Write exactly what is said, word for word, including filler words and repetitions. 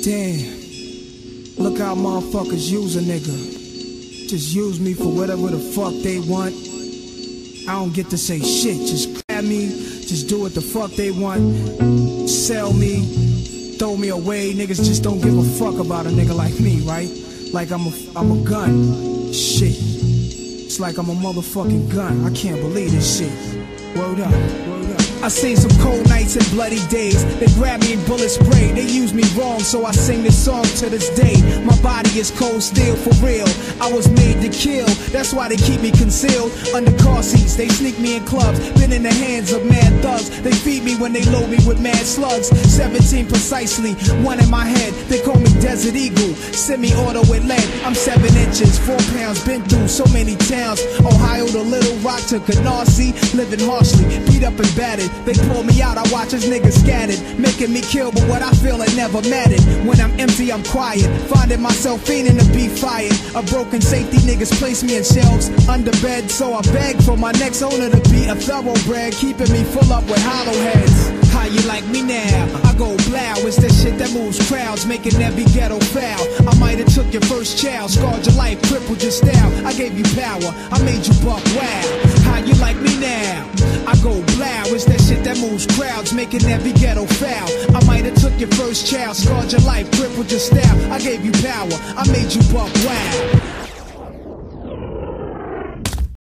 Damn, look how motherfuckers use a nigga. Just use me for whatever the fuck they want. I don't get to say shit. Just grab me, just do what the fuck they want. Sell me, throw me away. Niggas just don't give a fuck about a nigga like me, right? Like I'm a, I'm a gun. Shit. It's like I'm a motherfucking gun. I can't believe this shit. Word up, word up. I seen some cold nights and bloody days. They grab me and bullet spray. They use me wrong, so I sing this song to this day. My body is cold steel for real. I was made to kill. That's why they keep me concealed under car seats. They sneak me in clubs. Been in the hands of mad thugs. They feed me when they load me with mad slugs. seventeen precisely, one in my head. They call me Desert Eagle. Semi-auto with lead. I'm seven inches, four pounds. Been through so many towns. Ohio to Little Rock to Canarsie. Living harshly, beat up and battered. They pull me out, I watch as niggas scattered, making me kill, but what I feel it never mattered. When I'm empty, I'm quiet, finding myself fiending to be fired. A broken safety, niggas place me in shelves under bed, so I beg for my next owner to be a thoroughbred, keeping me full up with hollow heads. How you like me now? I go blow, it's that shit that moves crowds, making every ghetto foul. I might have took your first child, scarred your life, crippled your style. I gave you power, I made you buck wow. How you like me now? I go blow, it's that shit that moves crowds, making every ghetto foul. I might have took your first child, scarred your life, crippled your style. I gave you power, I made you buck wow.